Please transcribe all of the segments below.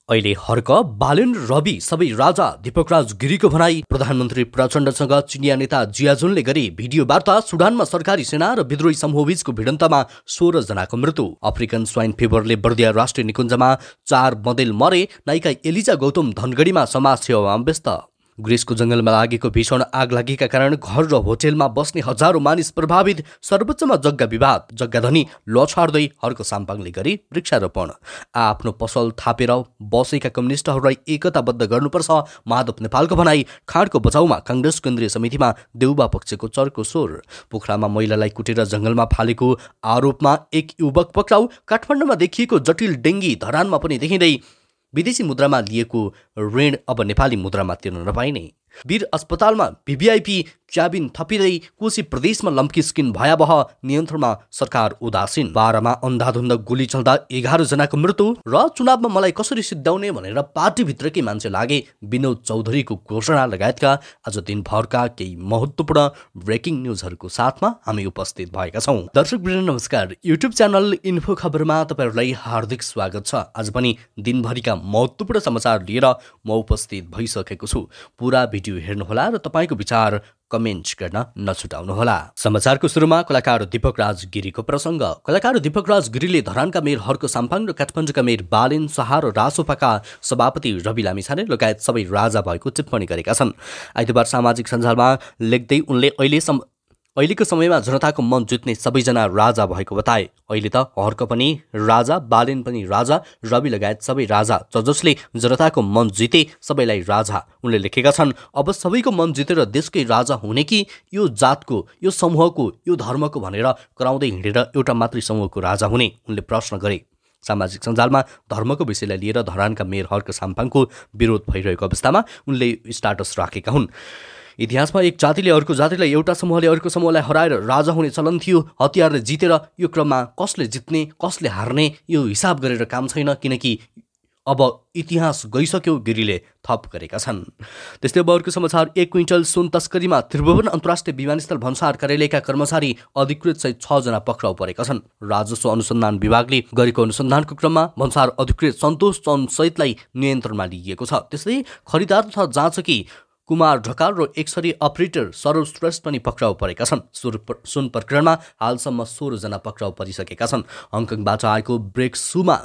अहिले हर्क बालेन रवि सबै राजा दीपकराज गिरीको भनाई। प्रधानमन्त्री प्रचण्डसँग चिनिया नेता जियाजुनले गरी भिडियो वार्ता। सुडानमा सरकारी सेना र विद्रोही समूहबीचको भिडन्तमा 16 जनाको मृत्यु। अफ्रिकन स्वाइन फिभरले बर्दिया राष्ट्रिय निकुञ्जमा 4 बँदेल मरे। नायिका एलिजा गौतम धनगढीमा समाज सेवामा व्यस्त। ग्रिसको जंगलमा लागेको भीषण आगलागीका कारण घर र होटेलमा बस्ने हजारौं मानिस प्रभावित। सर्वोच्चमा जग्गा विवाद। जग्गाधनी लछाड्दै हर्क साम्पाङले गरी वृक्षारोपण। आफ्नो पसल थापेर बसेका कम्युनिस्टहरूलाई एकताबद्ध गर्नुपर्छ, माधव नेपालको भनाई। खाडको बचाउमा कांग्रेस केन्द्रीय समितिमा देउबा पक्षको चर्को स्वर। पोखरामा महिलालाई कुटेर जंगलमा फालेको आरोपमा एक युवक पक्राउ। काठमाडौँमा देखिएको जटिल डेङ्गी धरानमा पनि देखिँदै। विदेशी मुद्रामा लिएको ऋण अब नेपाली मुद्रामा तिर्न नपाइने। वीर अस्पतालमा भिभिआइपी क्याबिन थपिँदै। कोशी प्रदेशमा लम्की स्किन भयावह, नियन्त्रणमा सरकार उदासीन। 12 मा अन्धाधुन्द गोली चल्दा 11 जनाको मृत्यु। र चुनावमा मलाई कसरी सिद्ध्याउने भनेर पार्टीभित्रकै मान्छे लागे। विनोद चौधरीको घोषणा लगायतका आज दिनभरका केही महत्त्वपूर्ण ब्रेकिङ न्युजहरूको साथमा हामी उपस्थित भएका छौँ। दर्शकवृन्द नमस्कार। युट्युब च्यानल इन्फो खबरमा तपाईहरुलाई हार्दिक स्वागत छ। आज पनि दिनभरिका महत्त्वपूर्ण समाचार लिएर म उपस्थित भइसकेको छु। पूरा भिडियो हेर्नुहोला र तपाईको विचार कमेन्ट गर्न नछुटाउनुहोला। समाचारको सुरुमा कलाकार दीपकराज गिरीको प्रसङ्ग। कलाकार दीपकराज गिरीले धरानका मेयर हर्क साम्पाङ र काठमाडौँका मेयर बालेन, शाह र रासोपाका सभापति रवि लामिछाने लगायत सबै राजा भएको टिप्पणी गरेका छन्। आइतबार सामाजिक सञ्जालमा लेख्दै उनले अहिलेको समयमा जनताको मन जित्ने सबैजना राजा भएको बताए। अहिले त हर्क पनि राजा, बालेन पनि राजा, रवि लगायत सबै राजा, जसले जनताको मन जिते सबैलाई राजा उनले लेखेका छन्। अब सबैको मन जितेर देशकै राजा हुने कि यो जातको, यो समूहको, यो धर्मको भनेर कराउँदै हिँडेर एउटा मात्रै समूहको राजा हुने उनले प्रश्न गरे। सामाजिक सञ्जालमा धर्मको विषयलाई लिएर धरानका मेयर हर्क साम्पाङको विरोध भइरहेको अवस्थामा उनले स्टाटस राखेका हुन्। इतिहासमा एक जातिले अर्को जातिलाई, एउटा समूहले अर्को समूहलाई हराएर राजा हुने चलन थियो। हतियारले जितेर यो क्रममा कसले जित्ने कसले हार्ने यो हिसाब गरेर काम छैन, किनकि अब इतिहास गइसक्यो, गिरीले थप गरेका छन्। त्यस्तै अब अर्को समाचार। 1 क्विन्टल सुन तस्करीमा त्रिभुवन अन्तर्राष्ट्रिय विमानस्थल भन्सार कार्यालयका कर्मचारी अधिकृत सहित 6 जना पक्राउ परेका छन्। राजस्व अनुसन्धान विभागले गरेको अनुसन्धानको क्रममा भन्सार अधिकृत सन्तोष चन्द सहितलाई नियन्त्रणमा लिइएको छ। त्यस्तै खरिदार तथा जाँचकी कुमार ढकाल र एक्सरे अपरेटर सरोज श्रेष्ठ पनि पक्राउ परेका छन्। सुन प्रकरणमा हालसम्म 16 जना पक्राउ परिसकेका छन्। हङकङबाट आएको ब्रेक सुमा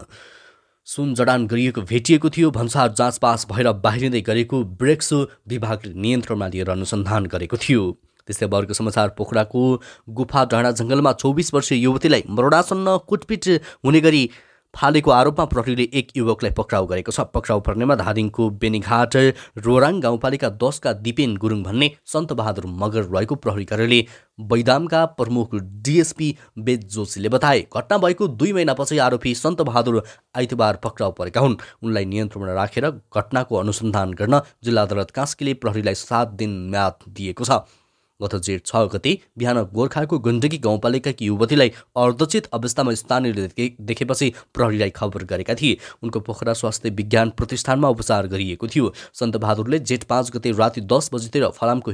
सुन जडान गरिएको भेटिएको थियो। भन्सार जाँच पास भएर बाहिरिँदै गरेको ब्रेक सु विभागले नियन्त्रणमा लिएर अनुसन्धान गरेको थियो। त्यस्तै वर्गको समाचार। पोखराको गुफा डाँडा जंगलमा 24 वर्षीय युवतीलाई मरणासन्न कुटपिट हुने गरी फालेको आरोपमा प्रहरीले एक युवकलाई पक्राउ गरेको छ। पक्राउ पर्नेमा धादिङको बेनीघाट रोराङ गाउँपालिका 10 का दिपेन गुरुङ भन्ने सन्त बहादुर मगर रहेको प्रहरी कार्यालय बैदामका प्रमुख डिएसपी वेद जोशीले बताए। घटना भएको 2 महिनापछि आरोपी सन्त बहादुर आइतबार पक्राउ परेका हुन्। उनलाई नियन्त्रणमा राखेर घटनाको अनुसन्धान गर्न जिल्ला अदालत कास्कीले प्रहरीलाई 7 दिन म्याद दिएको छ। गत जेठ 6 गते बिहान गोर्खाको गण्डकी गाउँपालिकाकी युवतीलाई अर्धचेत अवस्थामा स्थानीयले देखेपछि प्रहरीलाई खबर गरेका थिए। उनको पोखरा स्वास्थ्य विज्ञान प्रतिष्ठानमा उपचार गरिएको थियो। सन्त बहादुरले जेठ 5 गते राति 10 बजेतिर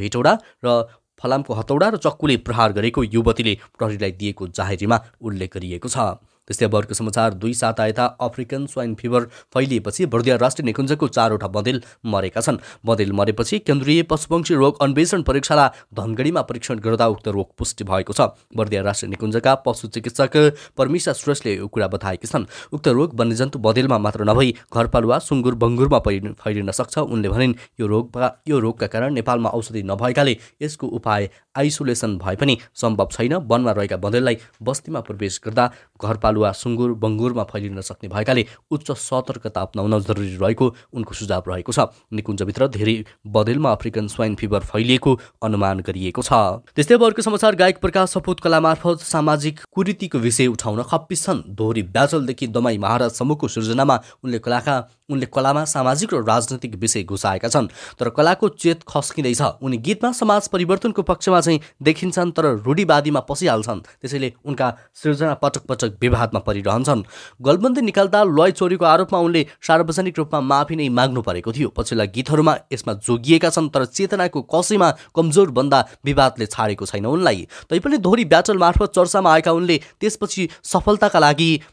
फलामको हतौडा र चक्कुले प्रहार गरेको युवतीले प्रहरीलाई दिएको जाहेरीमा उल्लेख गरिएको छ। त्यस्तै वर्गको समाचार। 2 साता यता अफ्रिकन स्वाइन फिभर फैलिएपछि बर्दिया राष्ट्रिय निकुञ्जको 4 वटा बँदेल मरेका छन्। बँदेल मरेपछि केन्द्रीय पशुपक्षी रोग अन्वेषण प्रयोगशाला धनगढीमा परीक्षण गर्दा उक्त रोग पुष्टि भएको छ। बर्दिया राष्ट्रिय निकुञ्जका पशु चिकित्सक परमेशा श्रेष्ठले यो कुरा बताएकी छन्। उक्त रोग वन्यजन्तु बँदेलमा मात्र नभई घरपालुवा सुँगुर बङ्गुरमा फैलिन सक्छ। उनले भनिन् यो रोगका कारण नेपालमा औषधि नभएकाले यसको उपाय आइसोलेसन भए पनि सम्भव छैन। वनमा रहेका बँदेललाई बस्तीमा प्रवेश गर्दा घरपालुवा सुँगुर बङ्गुरमा फैलिन सक्ने भएकाले उच्च सतर्कता अपनाउन जरुरी रहेको उनको सुझाव रहेको छ। निकुञ्जभित्र धेरै बँदेलमा अफ्रिकन स्वाइन फिभर फैलिएको अनुमान गरिएको छ। त्यस्तै अर्को समाचार। गायक प्रकाश सपुत कला मार्फत सामाजिक कुरीतिको विषय उठाउन खप्पिस छन्। दोहोरी ब्याचलदेखि दमाई महाराज समूहको सृजनामा उनले कलामा सामाजिक र राजनैतिक विषय घुसाएका छन्। तर कलाको चेत खस्किँदैछ। उनी गीतमा समाज परिवर्तनको पक्षमा चाहिँ देखिन्छन् तर रूढिवादीमा पसिहाल्छन्। त्यसैले उनका सृजना पटक पटक विवादमा परिरहन्छन्। गलबन्दी निकाल्दा लय चोरीको आरोपमा उनले सार्वजनिक रूपमा माफी नै माग्नु परेको थियो। पछिल्ला गीतहरूमा यसमा जोगिएका छन् तर चेतनाको कसैमा कमजोर बन्दा विवादले छाडेको छैन उनलाई। तैपनि दोहोरी ब्याटल मार्फत चर्चामा आएका उनले त्यसपछि सफलताका लागि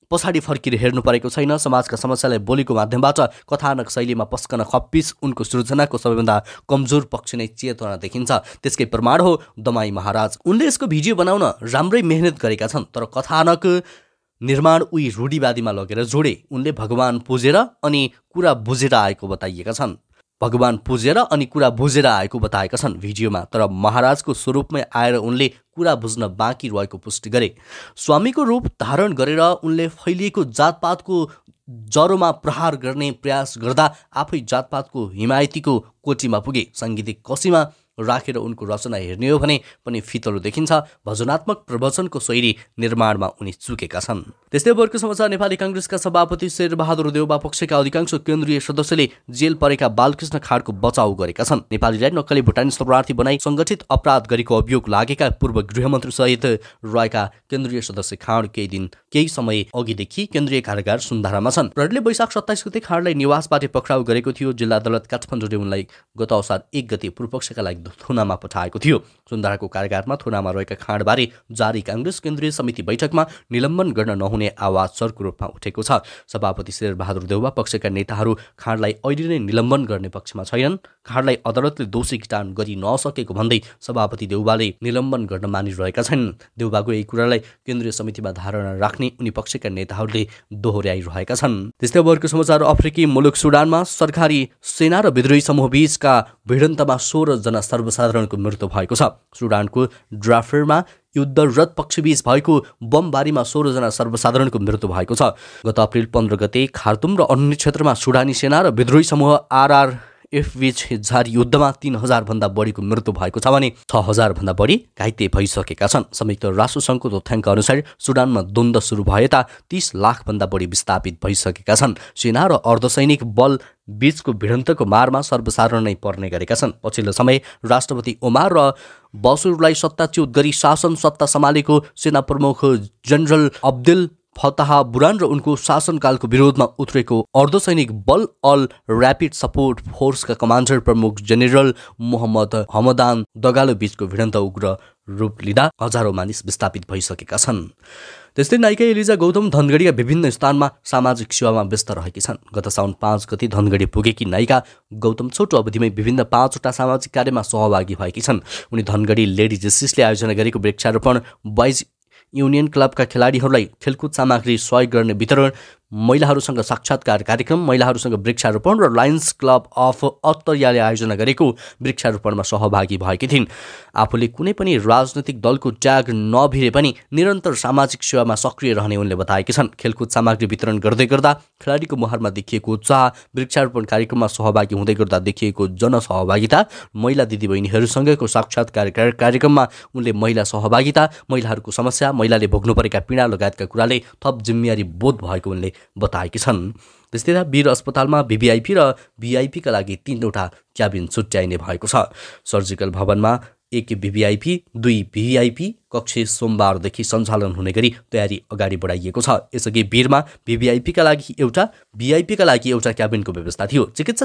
पछाडि फर्किएर हेर्नु परेको छैन। समाजका समस्यालाई बोलीको माध्यमबाट कथानक शैलीमा पस्कन खप्पिस उनको सृजनाको सबैभन्दा कमजोर पक्ष नै चेतना देखिन्छ। त्यसकै प्रमाण हो दमाई महाराज। उनले यसको भिडियो बनाउन राम्रै मेहनत गरेका छन्, तर कथानक निर्माण उही रूढिवादीमा लगेर जोडे। उनले भगवान पुजेर अनि कुरा बुझेर आएको बताइएका छन्। भगवान पुजेर अनि कुरा बुझेर आएको बताएका छन् भिडियोमा। तर महाराजको स्वरूपमै आएर उनले कुरा बुझ्न बाँकी रहेको पुष्टि गरे। स्वामीको रूप धारण गरेर उनले फैलिएको जातपातको जरोमा प्रहार गर्ने प्रयास गर्दा आफै जातपातको हिमायतीको कोटीमा पुगे। साङ्गीतिक कसीमा राखेर उनको रचना हेर्ने हो भने पनि फितलो देखिन्छ। भजनात्मक प्रवचनको शैली निर्माणमा उनी चुकेका छन्। त्यस्तै वर्गको समाचार। नेपाली काङ्ग्रेसका सभापति शेरबहादुर देउवा पक्षका अधिकांश केन्द्रीय सदस्यले जेल परेका बालकृष्ण खाँडको बचाउ गरेका छन्। नेपालीलाई नक्कली भुटानी शरणार्थी बनाई सङ्गठित अपराध गरेको अभियोग लागेका पूर्व गृहमन्त्री सहित रहेका केन्द्रीय सदस्य खाँड केही समय अघिदेखि केन्द्रीय कारागार सुन्धारामा छन्। प्रहरीले वैशाख 27 गते खाँडलाई निवासबाट पक्राउ गरेको थियो। जिल्ला अदालत काठमाडौँले उनलाई गत असार 1 गते पूर्वपक्षका लागि थुनामा पठाएको थियो। सुन्धाराको कारागारमा थुनामा रहेका खाँडबारे जारी काङ्ग्रेस केन्द्रीय समिति बैठकमा निलम्बन गर्न नहुने आवाज सरको रूपमा उठेको छ। सभापति शेरबहादुर देउवा पक्षका नेताहरू खाँडलाई अहिले नै निलम्बन गर्ने पक्षमा छैनन्। खाँडलाई अदालतले दोषी किटान गरि नसकेको भन्दै सभापति देउवाले निलम्बन गर्न मानिरहेका छन्। देउवाको यही कुरालाई केन्द्रीय समितिमा धारणा राख्ने उनी पक्षका नेताहरूले दोहोर्याइरहेका छन्। त्यस्तै वर्गको समाचार। अफ्रिकी मुलुक सुडानमा सरकारी सेना र विद्रोही समूह बीचका भिडन्तमा 16 जना सर्वसाधारणको मृत्यु भएको छ। सुडानको ड्राफरमा युद्धरत पक्षबीच भएको बमबारीमा 16 जना सर्वसाधारणको मृत्यु भएको छ। गत अप्रिल 15 गते खार्तुम र अन्य क्षेत्रमा सुडानी सेना र विद्रोही समूह आरआरएफ बीच जारी युद्धमा 3000 भन्दा बढीको मृत्यु भएको छ भने 6000 भन्दा बढी घाइते भइसकेका छन्। संयुक्त राष्ट्रसङ्घको तथ्याङ्क अनुसार सुडानमा द्वन्द्व सुरु भए ता 30 लाख भन्दा बढी विस्थापित भइसकेका छन्। सेना र अर्धसैनिक बल बीचको भिडन्तको मारमा सर्वसाधारण नै पर्ने गरेका छन्। पछिल्लो समय राष्ट्रपति ओमार र बसुरलाई सत्ताच्युत गरी शासन सत्ता सम्हालेको सेना प्रमुख जनरल अब्दुल फताह बुरान र उनको शासनकालको विरोधमा उत्रेको अर्धसैनिक बल अल ऱ्यापिड सपोर्ट फोर्सका कमान्डर प्रमुख जेनेरल मोहम्मद हमदान दगालो बीचको भिडन्त उग्र रूप लिँदा हजारौं मानिस विस्थापित भइसकेका छन्। त्यस्तै नायिका एलिजा गौतम धनगढीका विभिन्न स्थानमा सामाजिक सेवामा व्यस्त रहेकी छन्। गत साउन 5 गते धनगढी पुगेकी नायिका गौतम छोटो अवधिमै विभिन्न 5वटा सामाजिक कार्यमा सहभागी भएकी छन्। उनी धनगढी लेडी जस्टिसले आयोजना गरेको वृक्षारोपण, बॉयज युनियन क्लबका खेलाडीहरूलाई खेलकुद सामग्री सहयोग गर्ने वितरण, महिलाहरूसँग साक्षात्कार कार्यक्रम, महिलाहरूसँग वृक्षारोपण र लायन्स क्लब अफ अत्तरियाले आयोजना गरेको वृक्षारोपणमा सहभागी भएकी थिइन्। आफूले कुनै पनि राजनैतिक दलको ट्याग नभिरे पनि निरन्तर सामाजिक सेवामा सक्रिय रहने उनले बताएकी छन्। खेलकुद सामग्री वितरण गर्दै गर्दा खेलाडीको मुहारमा देखिएको उत्साह, वृक्षारोपण कार्यक्रममा सहभागी हुँदै गर्दा देखिएको जनसहभागिता, महिला दिदीबहिनीहरूसँगको साक्षात्कार कार्यक्रममा उनले महिला सहभागिता, महिलाहरूको समस्या, महिलाले भोग्नु परेका पीडा लगायतका कुराले थप जिम्मेवारी बोध भएको उनले बताएकी छन्। त्यस्तै वीर अस्पतालमा भिभिआइपी र भिआइपीका लागि 3वटा क्याबिन छुट्याइने भएको छ। सर्जिकल भवनमा 1 भिभिआइपी 2 भिभिआइपी कक्ष सोमबारदेखि सञ्चालन हुने गरी तयारी अगाडि बढाइएको छ। यसअघि वीरमा भिभिआइपीका लागि एउटा, भिआइपीका लागि एउटा क्याबिनको व्यवस्था थियो।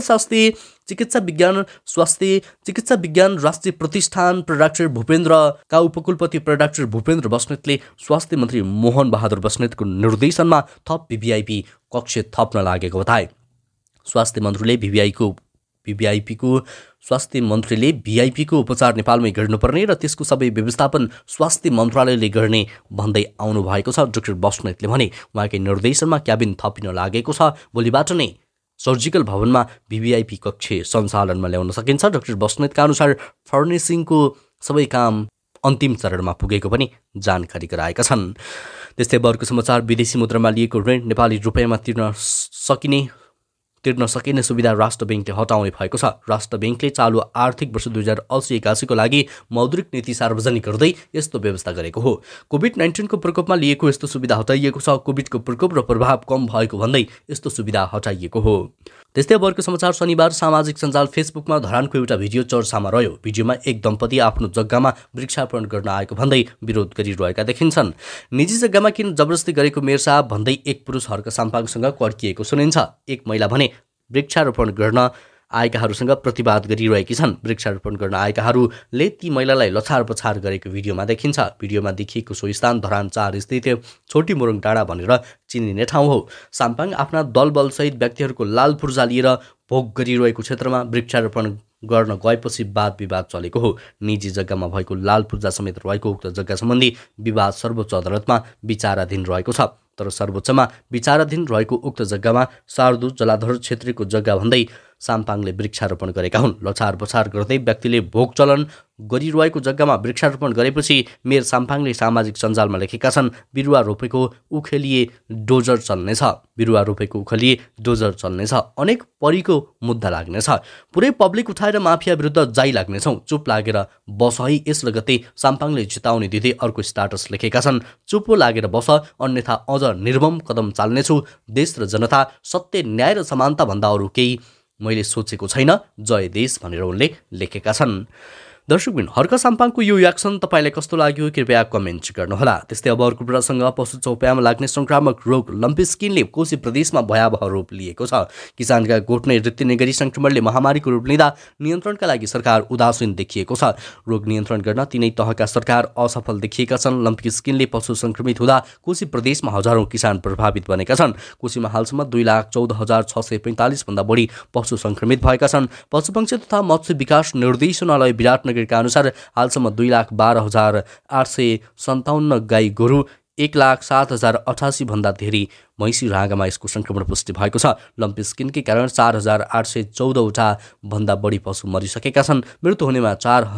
चिकित्सा विज्ञान राष्ट्रिय प्रतिष्ठान डाक्टर भूपेन्द्रका उपकुलपति डाक्टर भूपेन्द्र बस्नेतले स्वास्थ्य मन्त्री मोहन बहादुर बस्नेतको निर्देशनमा थप भिभिआइपी कक्ष थप्न लागेको बताए। स्वास्थ्य मन्त्रीले भिआइपीको उपचार नेपालमै गर्नुपर्ने र त्यसको सबै व्यवस्थापन स्वास्थ्य मन्त्रालयले गर्ने भन्दै आउनु भएको छ। डाक्टर बस्नेतले भने उहाँकै निर्देशनमा क्याबिन थपिन लागेको छ। भोलिबाट नै सर्जिकल भवनमा भिभिआइपी कक्ष सञ्चालनमा ल्याउन सकिन्छ। डाक्टर बस्नेतका अनुसार फर्निसिङको सबै काम अन्तिम चरणमा पुगेको पनि जानकारी गराएका छन्। त्यस्तै अर्को समाचार। विदेशी मुद्रामा लिएको ऋण नेपाली रुपियाँमा तिर्न सकिने सुविधा राष्ट्र ब्याङ्कले हटाउने भएको छ। राष्ट्र ब्याङ्कले चालु आर्थिक वर्ष 2080-81 को लागि मौद्रिक नीति सार्वजनिक गर्दै यस्तो व्यवस्था गरेको हो। कोभिड-19 को प्रकोपमा लिएको यस्तो सुविधा हटाइएको छ। कोभिडको प्रकोप र प्रभाव कम भएको भन्दै यस्तो सुविधा हटाइएको हो। त्यस्तै अर्को समाचार। शनिबार सामाजिक सञ्जाल फेसबुकमा धरानको एउटा भिडियो चर्चामा रह्यो। भिडियोमा एक दम्पति आफ्नो जग्गामा वृक्षारोपण गर्न आएको भन्दै विरोध गरिरहेका देखिन्छन्। निजी जग्गामा किन जबरजस्ती गरेको मेयर साहब भन्दै एक पुरुष हर्क साम्पाङसँग कर्किएको सुनिन्छ। एक महिला भने वृक्षारोपण गर्न आएकाहरूसँग प्रतिवाद गरिरहेकी छन्। वृक्षारोपण गर्न आएकाहरूले ती महिलालाई लछार पछार गरेको भिडियोमा देखिन्छ। भिडियोमा देखिएको सो स्थान धरान 4 स्थित छोटी मोरङ डाँडा भनेर चिनिने ठाउँ हो। साम्पाङ आफ्ना दलबलसहित व्यक्तिहरूको लाल पूर्जा लिएर भोग गरिरहेको क्षेत्रमा वृक्षारोपण गर्न गएपछि वाद विवाद चलेको हो। निजी जग्गामा भएको लाल पूर्जा समेत रहेको उक्त जग्गा सम्बन्धी विवाद सर्वोच्च अदालतमा विचाराधीन रहेको छ। तर सर्वोच्चमा विचाराधीन रहेको उक्त जग्गामा शार्दु जलाधर छेत्रीको जग्गा भन्दै साम्पाङले वृक्षारोपण गरेका हुन्। लछार पछार गर्दै व्यक्तिले भोग चलन गरिरहेको जग्गामा वृक्षारोपण गरेपछि मेयर साम्पाङले सामाजिक सञ्जालमा लेखेका छन्, बिरुवा रोपेको उखेलिए डोजर चल्नेछ, बिरुवा रोपेको उखेलिए डोजर चल्नेछ, अनेक परीको मुद्दा लाग्नेछ, पुरै पब्लिक उठाएर माफिया विरुद्ध जाइ लाग्नेछौँ, चुप लागेर बस है। यस लगत्तै साम्पाङले चेतावनी दिँदै अर्को स्टाटस लेखेका छन्, चुप लागेर बस अन्यथा अझ निर्मम कदम चाल्नेछु। देश र जनता, सत्य, न्याय र समानता भन्दा अरू केही मैले सोचेको छैन, जय देश भनेर उनले लेखेका छन्। दर्शकबिन, हर्क साम्पाङको यो एक्सन तपाईँलाई कस्तो लाग्यो कृपया कमेन्ट गर्नुहोला। त्यस्तै अब अर्को प्रसङ्ग, पशु चौपायामा लाग्ने संक्रामक रोग लम्पी स्किनले कोशी प्रदेशमा भयावह रूप लिएको छ। किसानका गोठनै रित्तिने गरी संक्रमणले महामारीको रूप लिँदा नियन्त्रणका लागि सरकार उदासीन देखिएको छ। रोग नियन्त्रण गर्न तिनै तहका सरकार असफल देखिएका छन्। लम्पी स्किनले पशु संक्रमित हुँदा कोशी प्रदेशमा हजारौं किसान प्रभावित बनेका छन्। कोशीमा हालसम्म 2,14,645 भन्दा बढी पशु संक्रमित भएका छन्। पशुपक्षी तथा मत्स्य विकास निर्देशनालय विराटनगर का अनुसार हालसम्म 2,12,857 गाई गोरु, 1,07,088 भन्दा धेरै मैसी र हाँगामा यसको संक्रमण पुष्टि भएको छ। लम्पी स्किनकै कारण 4,814 भन्दा बढी पशु मरिसकेका छन्। मृत्यु हुनेमा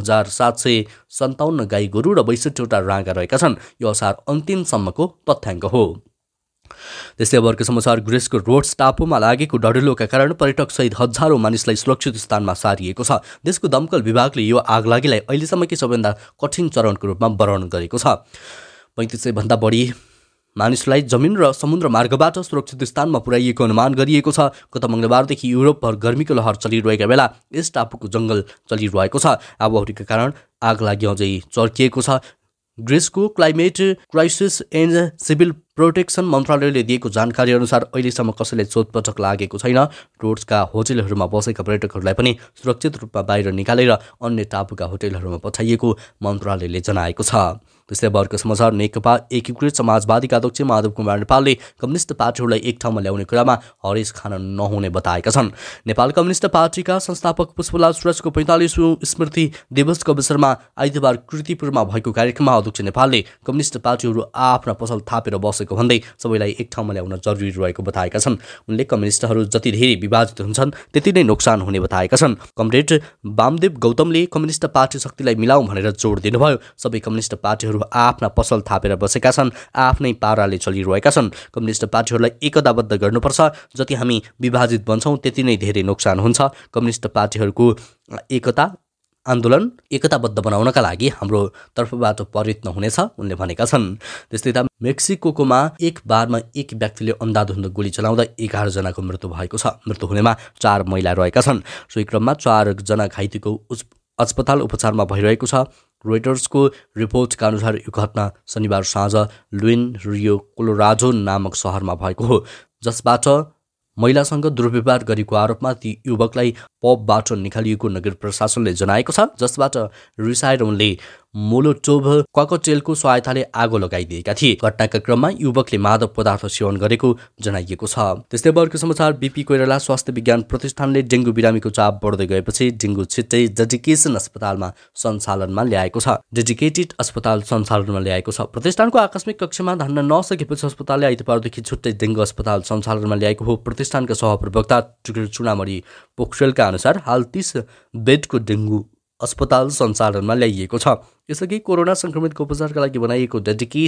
4,757 गाई गोरु र 62वटा राँगा रहेका छन्। यो असार अन्तिमसम्मको तथ्याङ्क हो। त्यस्तै अब अर्को समाचार, ग्रिसको रोड्स टापुमा लागेको डढेलोका कारण पर्यटकसहित हजारौं मानिसलाई सुरक्षित स्थानमा सारिएको छ। देशको दमकल विभागले यो आगलागीलाई अहिलेसम्मकै सबैभन्दा कठिन चरणको रूपमा वर्णन गरेको छ। 3500 भन्दा बढी मानिसलाई जमिन र समुद्र मार्गबाट सुरक्षित स्थानमा पुर्याइएको अनुमान गरिएको छ। गत मंगलबारदेखि युरोपभर गर्मीको लहर चलिरहेका बेला यस टापुको जंगल चलिरहेको छ। आबोहरीका कारण आगलागी अझै चर्किएको छ। ग्रिसको climate crisis and civil protection मन्त्रालयले दिएको जानकारी अनुसार अहिलेसम्म कसैलाई चोटपटक लागेको छैन। रोड्सका होटलहरूमा बसेका पर्यटकहरूलाई पनि सुरक्षित रूपमा बाहिर निकालेर अन्य टापुका होटलहरूमा पठाइएको मन्त्रालयले जनाएको छ। त्यस्तै अब अर्को समाचार, नेकपा एकीकृत समाजवादीका अध्यक्ष माधव कुमार नेपालले कम्युनिस्ट पार्टीहरूलाई एक ठाउँमा ल्याउने कुरामा हरेस खान नहुने बताएका छन्। नेपाल कम्युनिस्ट पार्टीका संस्थापक पुष्पलाल सुरजको 45औं स्मृति दिवसको अवसरमा आइतबार कृतिपुरमा भएको कार्यक्रममा अध्यक्ष नेपालले कम्युनिस्ट पार्टीहरू आफ्ना पसल थापेर बसेको भन्दै सबैलाई एक ठाउँमा ल्याउन जरुरी रहेको बताएका छन्। उनले कम्युनिस्टहरू जति धेरै विभाजित हुन्छन् त्यति नै नोक्सान हुने बताएका छन्। कमरेड वामदेव गौतमले कम्युनिस्ट पार्टी शक्तिलाई मिलाऊ भनेर जोड दिनुभयो। सबै कम्युनिस्ट पार्टीहरू आफ्ना पसल थापेर बसेका छन्, आफ्नै पाराले चलिरहेका छन्। कम्युनिस्ट पार्टीहरूलाई एकताबद्ध गर्नुपर्छ। जति हामी विभाजित बन्छौँ त्यति नै धेरै नोक्सान हुन्छ। कम्युनिस्ट पार्टीहरूको एकता आन्दोलन एकताबद्ध बनाउनका लागि हाम्रो तर्फबाट प्रयत्न हुनेछ उनले भनेका छन्। त्यस्तै त मेक्सिकोमा एक बारमा एक व्यक्तिले अन्धाधुन्द गोली चलाउँदा 11 जनाको मृत्यु भएको छ। मृत्यु हुनेमा 4 महिला रहेका छन्। सोही क्रममा 4 जना घाइतेको अस्पताल उपचारमा भइरहेको छ। रोइटर्सको रिपोर्टका अनुसार यो घटना शनिबार साँझ लुइन रियो कोलोराडो नामक शहरमा भएको हो, जसबाट महिलासँग दुर्व्यवहार गरेको आरोपमा ती युवकलाई पबबाट निकालिएको नगर प्रशासनले जनाएको छ, जसबाट रिसाएर उनले मोलोटोभ ककटेलको सहायताले आगो लगाइदिएका थिए। घटनाका क्रममा युवकले मादक पदार्थ सेवन गरेको जनाइएको छ। त्यस्तै अर्को समाचार, बीपी कोइराला स्वास्थ्य विज्ञान प्रतिष्ठानले डेङ्गु बिरामीको चाप बढ्दै गएपछि डेङ्गु छिट्टै डेडिकेसन अस्पतालमा सञ्चालनमा ल्याएको छ। डेडिकेटेड अस्पताल सञ्चालनमा ल्याएको छ। प्रतिष्ठानको आकस्मिक कक्षमा धान्न नसकेपछि अस्पतालले आइतबारदेखि छुट्टै डेङ्गु अस्पताल सञ्चालनमा ल्याएको हो। प्रतिष्ठानका सहप्रवक्ता चुनामणी पोखरेलका अनुसार हाल 30 बेडको डेङ्गु अस्पताल सञ्चालनमा ल्याइएको छ। यसअघि कोरोना संक्रमितको उपचारका लागि बनाइएको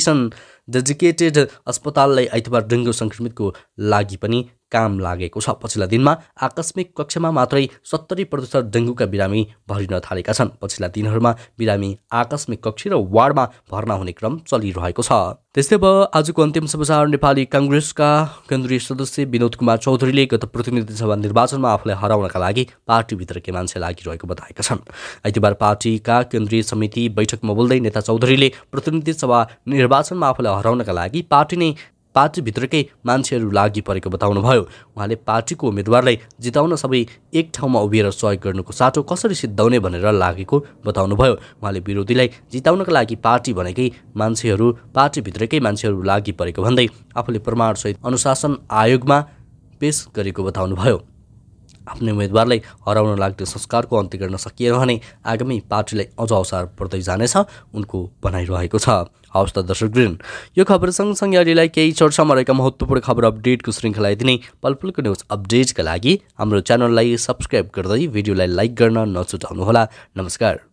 डेडिकेटेड अस्पताललाई आइतबार डेङ्गु संक्रमितको लागि पनि काम लागेको छ। पछिल्ला दिनमा आकस्मिक कक्षमा मात्रै 70% डेङ्गुका बिरामी भरिन थालेका छन्। पछिल्ला दिनहरूमा बिरामी आकस्मिक कक्ष र वार्डमा भर्ना हुने क्रम चलिरहेको छ। त्यस्तै अब आजको अन्तिम समाचार, नेपाली कांग्रेसका केन्द्रीय सदस्य विनोद कुमार चौधरीले गत प्रतिनिधि सभा निर्वाचनमा आफूलाई हराउनका लागि पार्टीभित्रकै मान्छे लागिरहेको बताएका छन्। आइतबार पार्टीका केन्द्रीय समिति बैठकमा बोल्दै नेता चौधरीले प्रतिनिधि सभा निर्वाचनमा आफूलाई हराउनका लागि पार्टी नै पार्टीभित्रकै मान्छेहरू लागि परेको बताउनुभयो। उहाँले पार्टीको उम्मेदवारलाई जिताउन सबै एक ठाउँमा उभिएर सहयोग गर्नुको साटो कसरी सिद्धाउने भनेर लागेको बताउनुभयो। उहाँले विरोधीलाई जिताउनका लागि पार्टी भनेकै मान्छेहरू, पार्टीभित्रकै मान्छेहरू लागि परेको भन्दै आफूले प्रमाणसहित अनुशासन आयोगमा पेश गरेको बताउनुभयो। आफ्नो उम्मेदवारलाई हराउन लाग्ने संस्कारको अन्त्य गर्न सकिएन भने आगामी पार्टीलाई अझ अवसर पर्दै जानेछ उनको भनाइरहेको छ। हवस् त दर्शकवृन्द, यो खबर सँगसँगै अहिलेलाई केही चर्चामा रहेका महत्त्वपूर्ण खबर अपडेटको श्रृङ्खला यति नै। पलपलको न्युज अपडेटका लागि हाम्रो च्यानललाई सब्सक्राइब गर्दै भिडियोलाई लाइक गर्न नछुटाउनुहोला। नमस्कार।